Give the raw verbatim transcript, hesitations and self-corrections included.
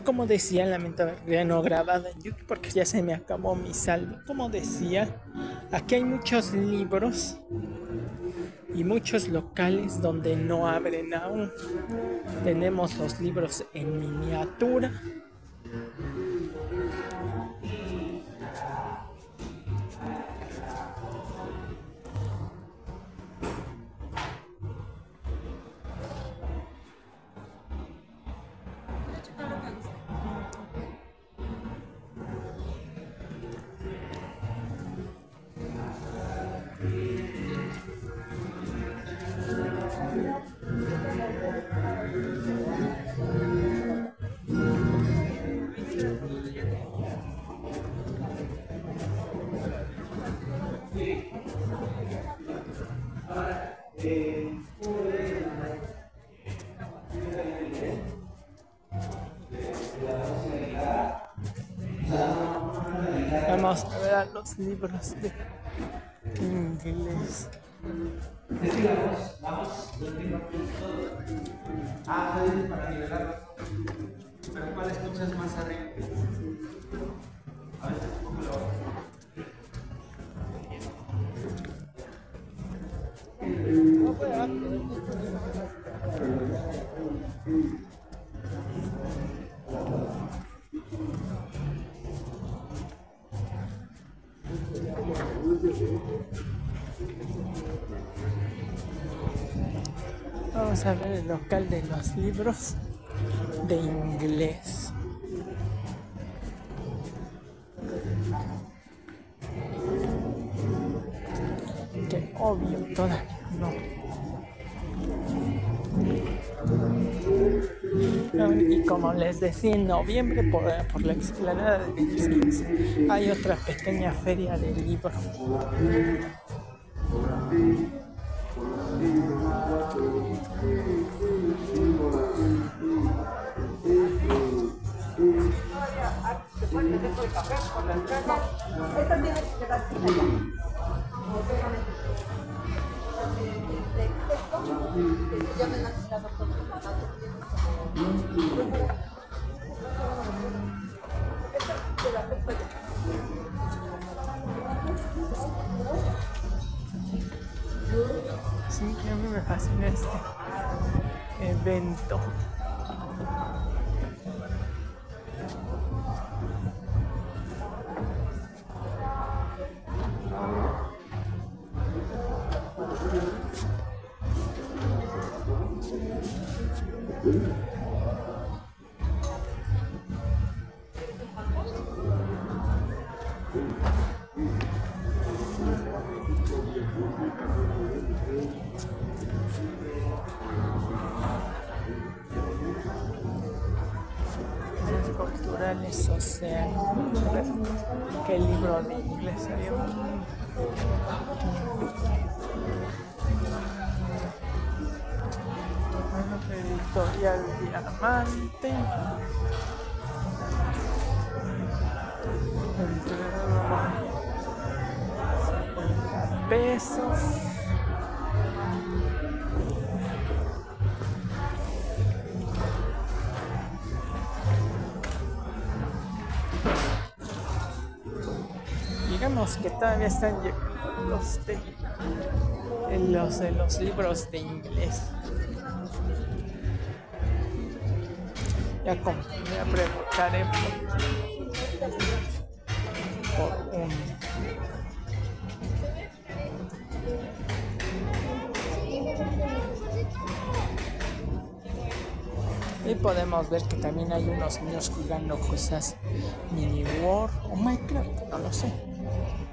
como decía, lamento haber no grabado en YouTube porque ya se me acabó mi saldo. Como decía, aquí hay muchos libros y muchos locales donde no abren aún. Tenemos los libros en miniatura. Vamos a ver a los libros de inglés. Ah, para nivelarlo. Pero ¿cuál escuchas más arriba? A veces un poco lo... Vamos a ver el local de los libros de inglés. Que obvio todavía no. Y como les decía, en noviembre por, por la explanada de veinticinco hay otra pequeña feria de libros. Sí, a mí me fascina este evento. Culturales, sociales. ¿Qué libro de inglés hay? Editorial Diamante. cincuenta pesos. Digamos que todavía están llegando los de los, de los libros de inglés. Ya compré, ya preguntaré por, por un. Y podemos ver que también hay unos niños jugando cosas mini War o Minecraft, no lo sé.